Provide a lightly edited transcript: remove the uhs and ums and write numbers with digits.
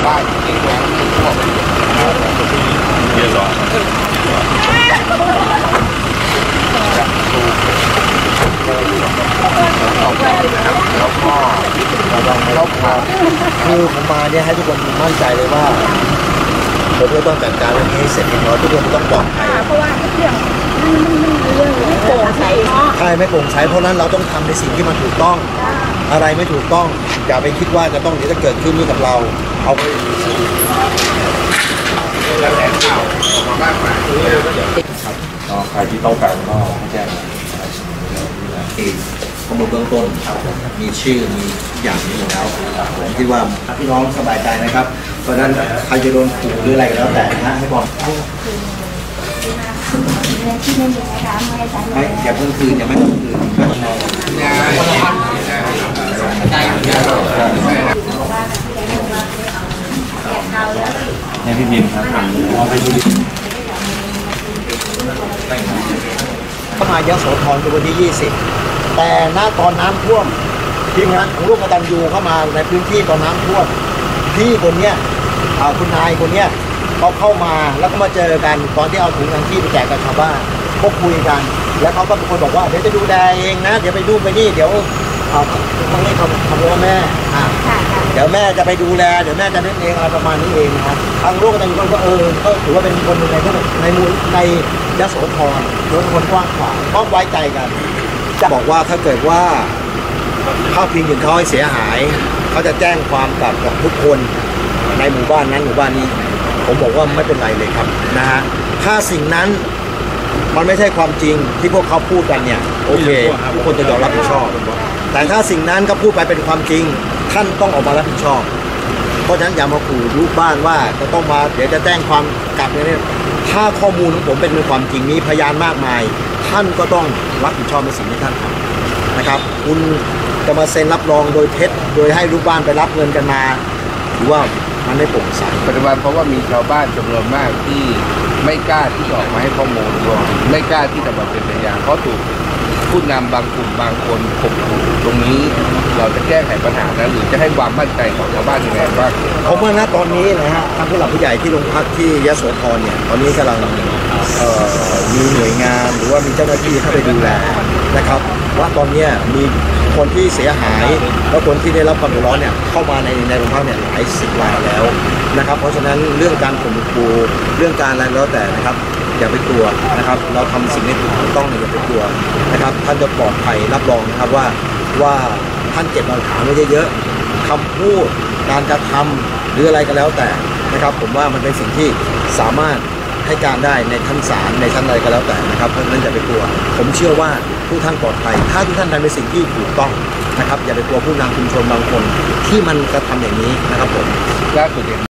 บ้านที่แหวนที่พวกเยอะหรอแล้วก็เราผ่านคือผมมาเนี่ยให้ทุกคนมั่นใจเลยว่าผมจะต้องจัดการเรื่องนี้ให้เสร็จอย่างน้อยทุกคนต้องปลอดภัยเพราะว่าทุกอย่างมันเรื่องไม่โปร่งใสเนาะใช่ไม่โปร่งใสเพราะนั้นเราต้องทำในสิ่งที่มันถูกต้องอะไรไม่ถูกต้องอย่าไปคิดว่าจะต้องเดี๋ยวจะเกิดขึ้นนี้กับเราเอาไปแล้วแหล่งข่าวออกมาบ้างไหมใครที่ต้องการก็แจ้งข้อมูลเบื้องต้นมีชื่อมีอย่างนี้อยู่แล้วผมคิดว่าพี่น้องสบายใจนะครับเพราะฉะนั้นใครจะโดนขู่หรืออะไรก็แล้วแต่นะให้บอกไม่อย่าเพิ่งคืนอย่าไม่ต้องคืนเนี่ยพี่บินครับเอาไปดูเข้ามายโสธรเป็นวันที่20แต่ณตอนน้ำท่วมทีมงานของร่วมกตัญญูเข้ามาในพื้นที่ตอนน้ำท่วมพี่คนเนี้ยคุณนายคนเนี้ยเขาเข้ามาแล้วก็มาเจอกันตอนที่เอาถุงยางชีพไปแจกกับชาวบ้านก็คุยกันแล้วเขาก็เป็นคนบอกว่าเดี๋ยวจะดูแลเองนะเดี๋ยวไปดูไปนี่เดี๋ยวต้องให้คำว่าแม่เดี๋ยวแม่จะไปดูแลเดี๋ยวแม่จะเล่นเองอะไรประมาณนี้เองนะครับทางร่วมกตัญญูก็ก็ถือว่าเป็นคนในในยโสธรโดยคนกว้างขวางก็ไว้ใจกันจะบอกว่าถ้าเกิดว่าเข้าพิงถึงเขาให้เสียหายเขาจะแจ้งความกลับกับทุกคนในหมู่บ้านนั้นหมู่บ้านนี้ผมบอกว่าไม่เป็นไรเลยครับนะฮะถ้าสิ่งนั้นมันไม่ใช่ความจริงที่พวกเขาพูดกันเนี่ยโอเคทุกคนจะยอมรับผิดชอบแต่ถ้าสิ่งนั้นก็พูดไปเป็นความจริงท่านต้องออกมารับผิดชอบเพราะฉะนั้นอย่ามาขู่ลูกบ้านว่าจะต้องมาเดี๋ยวจะแจ้งความกลับเนี่ยถ้าข้อมูลของผมเป็นความจริงมีพยานมากมายท่านก็ต้องรับผิดชอบในสิ่งที่ท่านทำนะครับคุณจะมาเซ็นรับรองโดยเท็จโดยให้ลูกบ้านไปรับเงินกันมาหรือว่ามันไม่โปร่งใสปัจจุบันเพราะว่ามีชาวบ้านจำนวนมากที่ไม่กล้าที่จะออกมาให้ข้อมูลไม่กล้าที่จะมาเป็นพยานเพราะถูกผู้นำบางกลุ่มบางคนข่มขู่ตรงนี้เราจะแก้ไขปัญหานั้นหรือจะให้ความมั่นใจของชาวบ้านยังไงบ้างผมว่าณตอนนี้นะฮะทางผู้หลักผู้ใหญ่ที่โรงพักที่ยโสธรเนี่ยตอนนี้กำลังมีหน่วยงานหรือว่ามีเจ้าหน้าที่เข้าไปดูแลนะครับว่าตอนนี้มีคนที่เสียหายแล้วคนที่ได้รับความเดือดร้อนเนี่ยเข้ามาในโรงพักเนี่ยหลาย10 รายแล้วนะครับเพราะฉะนั้นเรื่องการข่มขู่เรื่องการอะไรแล้วแต่นะครับอย่าไปกลัวนะครับเราทำสิ่งที่ถูกต้องอย่าไปกลัวนะครับท่านจะปลอดภัยรับรองนะครับว่าท่านเก็บหลักฐานไว้เยอะๆคำพูดการกระทำหรืออะไรก็แล้วแต่นะครับผมว่ามันเป็นสิ่งที่สามารถให้การได้ในชั้นศาลในชั้นอะไรก็แล้วแต่นะครับเพราะฉะนั้นอย่าไปกลัวผมเชื่อว่าทุกท่านปลอดภัยถ้าทุกท่านทำในสิ่งที่ถูกต้องนะครับอย่าไปกลัวผู้นำชุมชนบางคนที่มันกระทำอย่างนี้นะครับผมล่าสุด